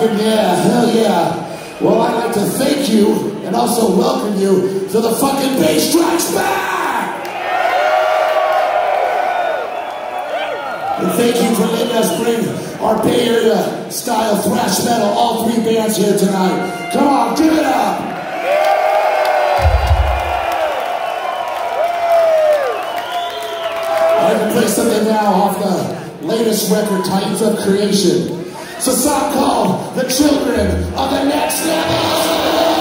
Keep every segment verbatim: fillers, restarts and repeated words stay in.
fucking yeah, hell yeah. Well, I'd like to thank you and also welcome you to the fucking Bass Strikes Back! And thank you for letting us bring our Bay Area style thrash metal, all three bands here tonight. Come on, give it up! I'd like to play something now off the latest record, Titans of Creation. It's a song called The Children of the Next Level.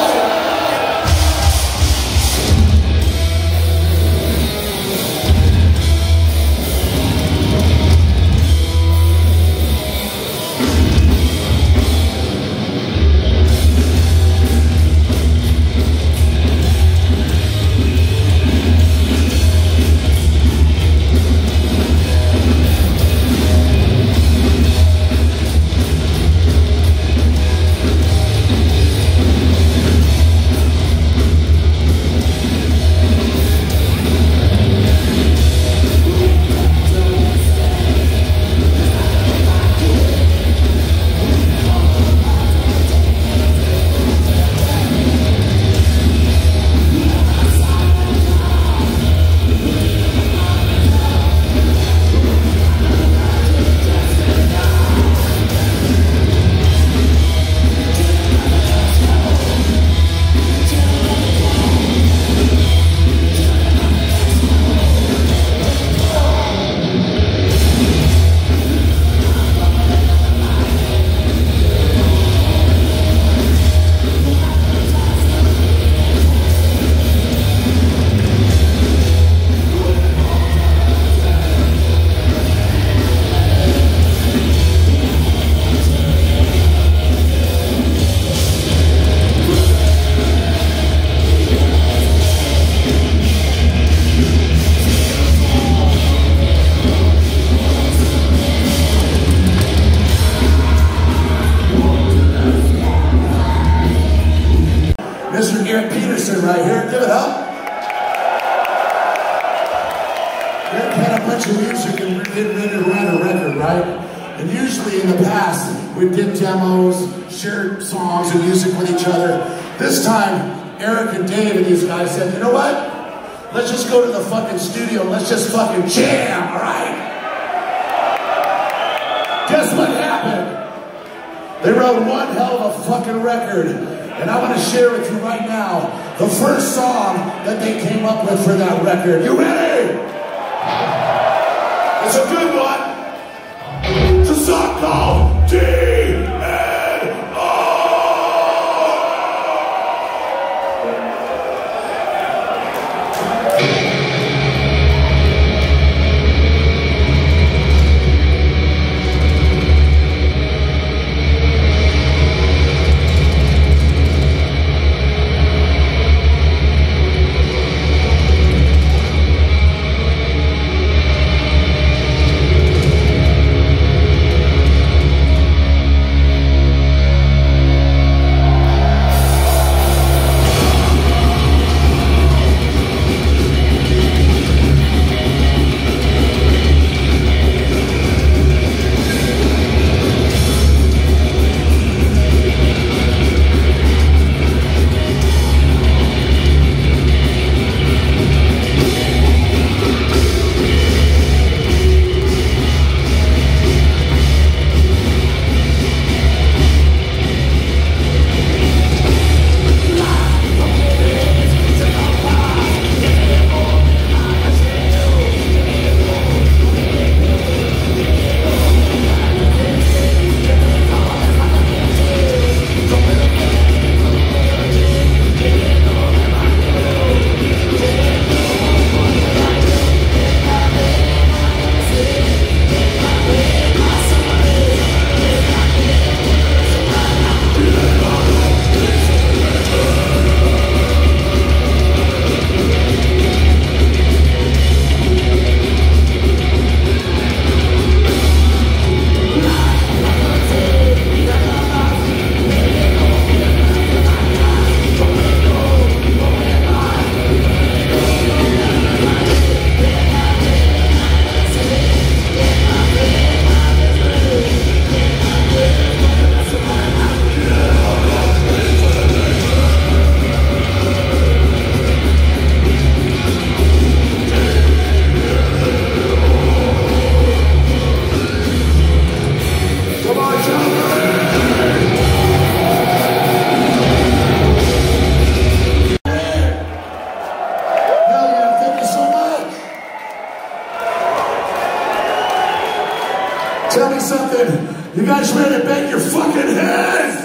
Mister Garrett Peterson right here, give it up. Garrett had a bunch of music and we didn't really write a record, right? And usually in the past, we did demos, shared songs and music with each other. This time, Eric and Dave and these guys said, you know what? Let's just go to the fucking studio and let's just fucking jam, all right? Guess what happened? They wrote one hell of a fucking record. And I want to share with you right now the first song that they came up with for that record. You ready? It's a good one. It's a song called D N O. Tell me something. You guys ready to bang your fucking heads?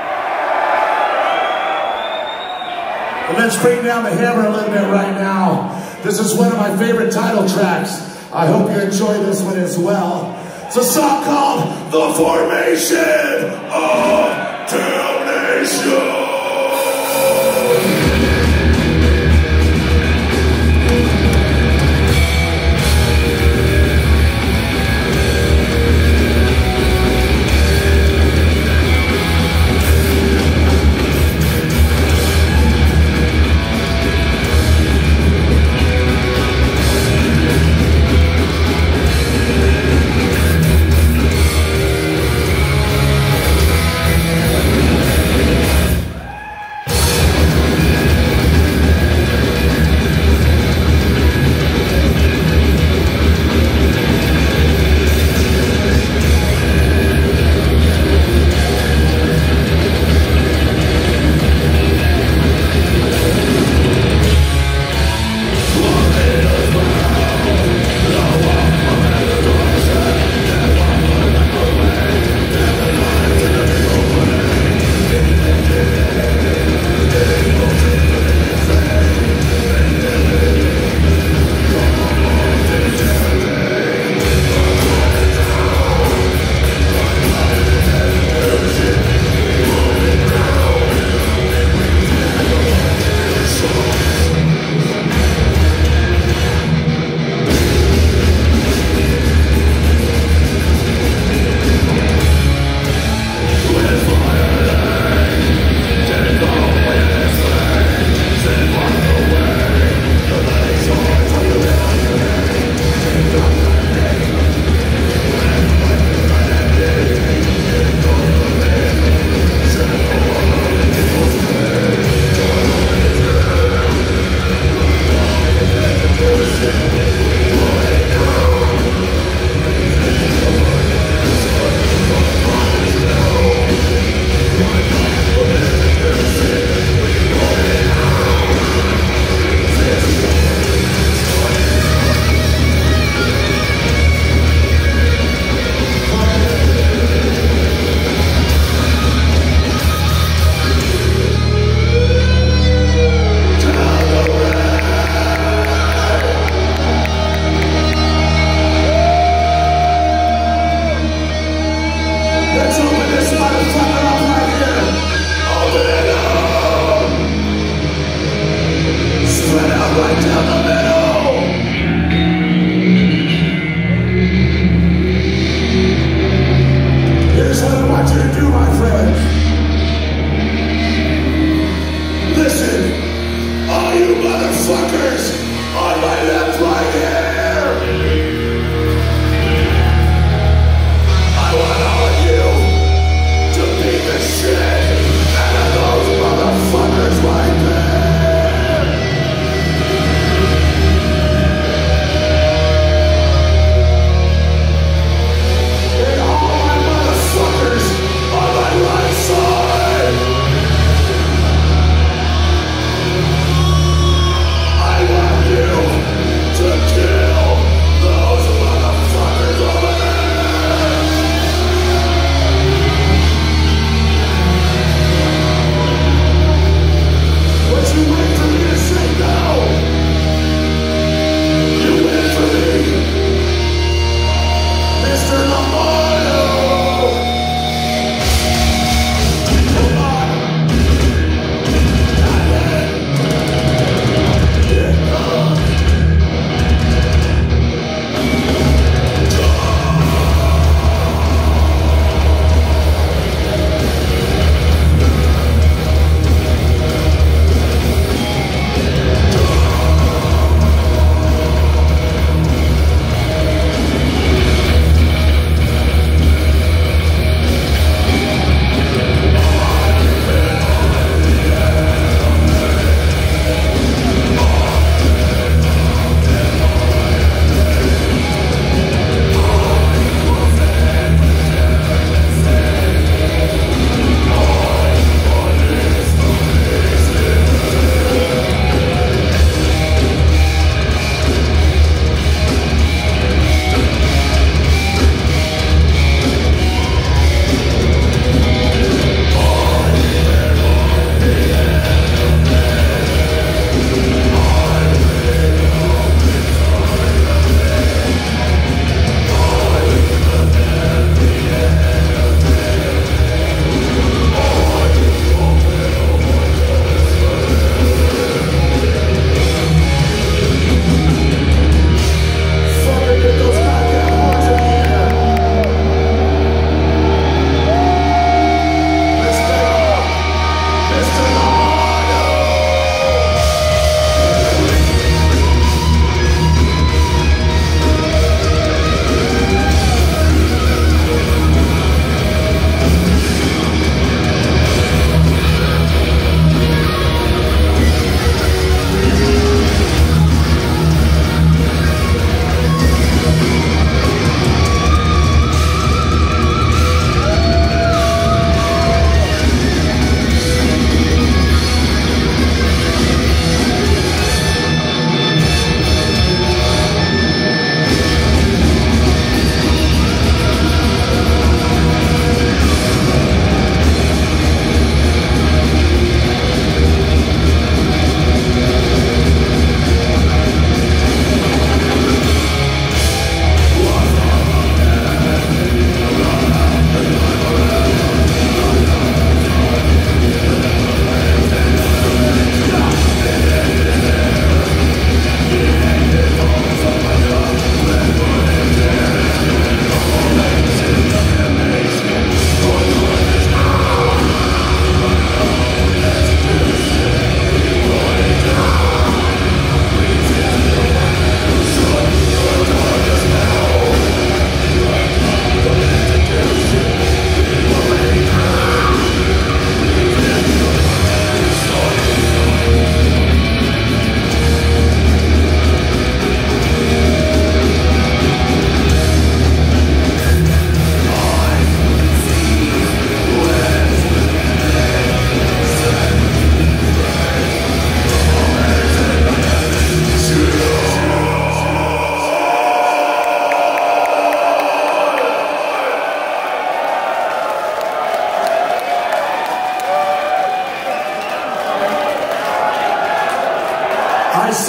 Well, let's bring down the hammer a little bit right now. This is one of my favorite title tracks. I hope you enjoy this one as well. It's a song called The Formation of Damnation.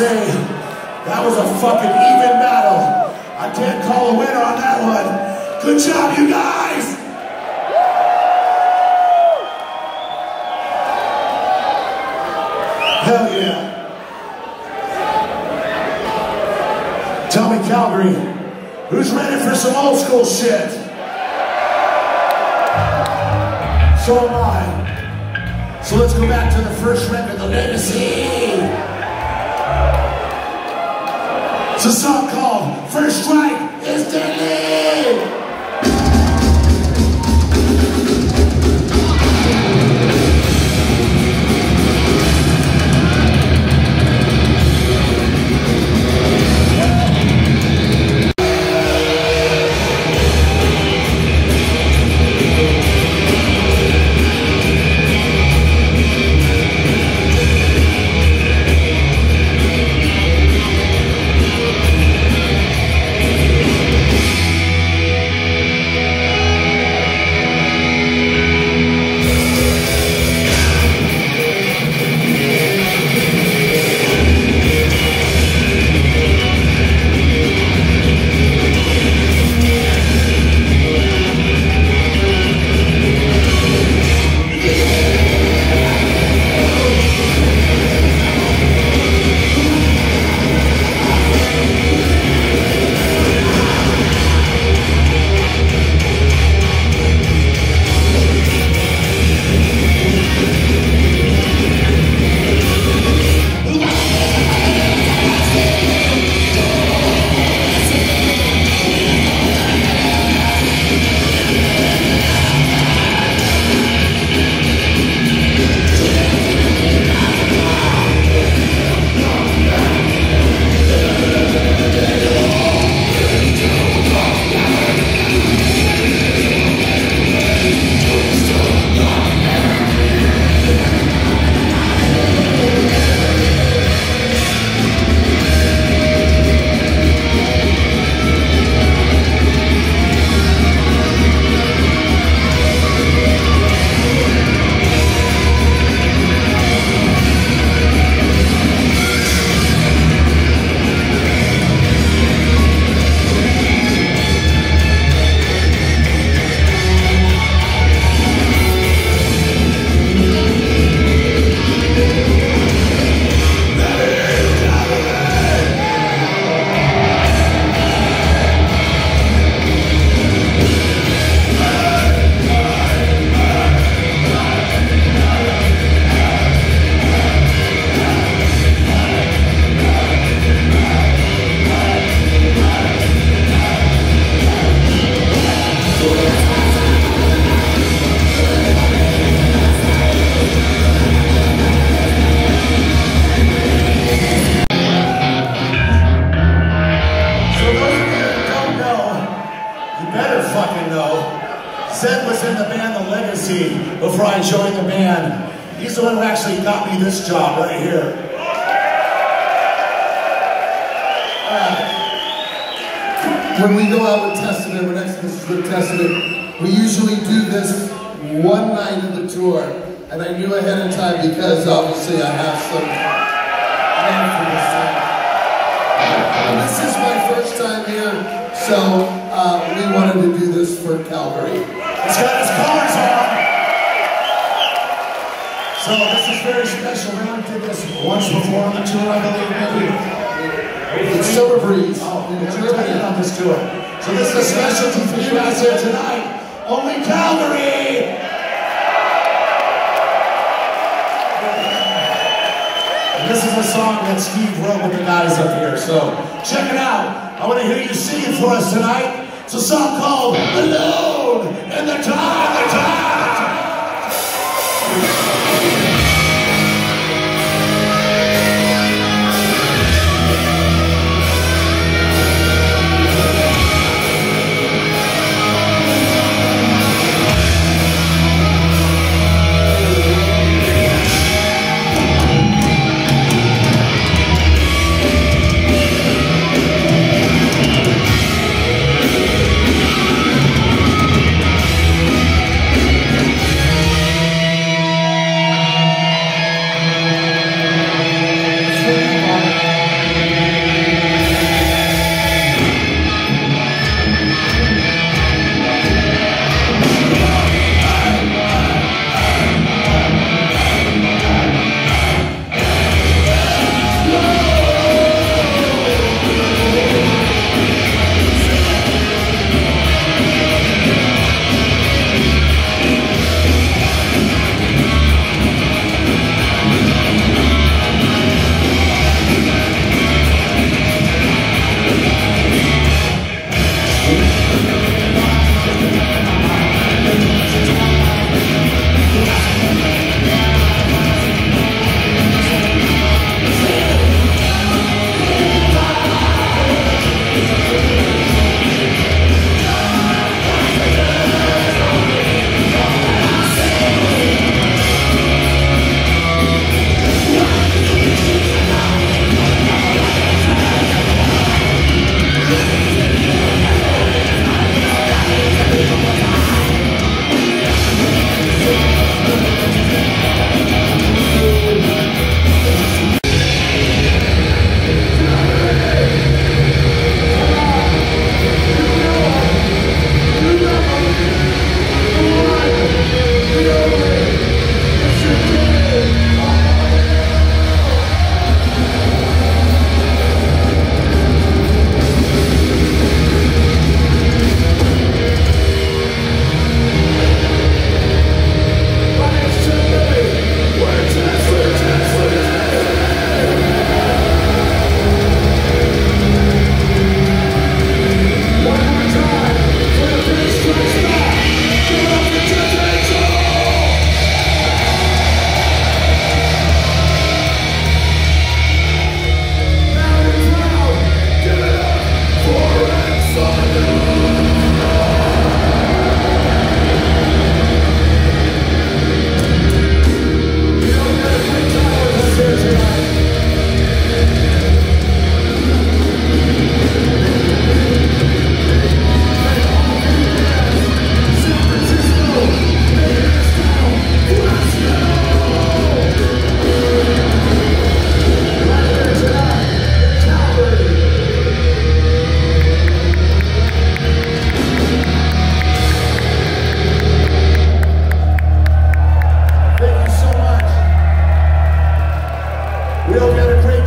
say that was a fucking even battle. I can't call a winner on that one. Good job, you guys! Hell yeah. Tell me, Calgary, who's ready for some old school shit? So am I. So let's go back to the first record, The Legacy. It's a song called First Strike is Deadly. Zed was in the band The Legacy before I joined the band. He's the one who actually got me this job right here. Uh, when we go out with Testament, when Exodus is with Testament, we usually do this one night of the tour. And I knew ahead of time because obviously I have some love for this thing. And this is my first time here, so uh, we wanted to do this for Calgary. He's got his colors on. So this is very special. We only did this once before on the tour, I believe, maybe. It's Summer Breeze. Oh, we've never done it on this tour. So this is a specialty for you guys here tonight. Only Calgary! And this is a song that Steve wrote with the guys up here. So check it out. I want to hear you sing it for us tonight. It's a song called Alone in the Time, the Time, the Time.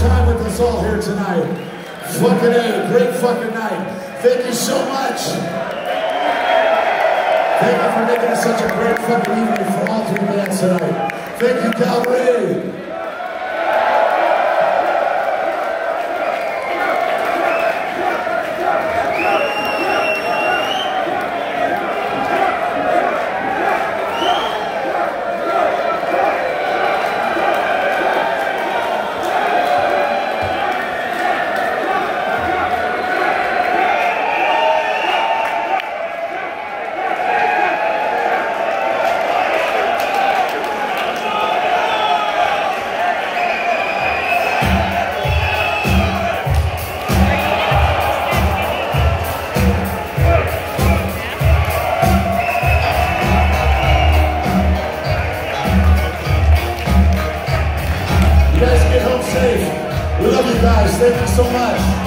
time with us all here tonight. Fucking A, great fucking night. Thank you so much. Thank you for making it such a great fucking evening for all three bands tonight. Thank you, Calgary. We love you guys. Thank you so much.